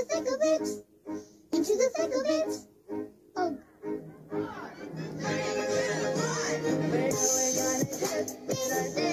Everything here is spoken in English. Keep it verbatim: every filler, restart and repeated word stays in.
the thick of it, into the thick of it. Oh. We're going on a trip in our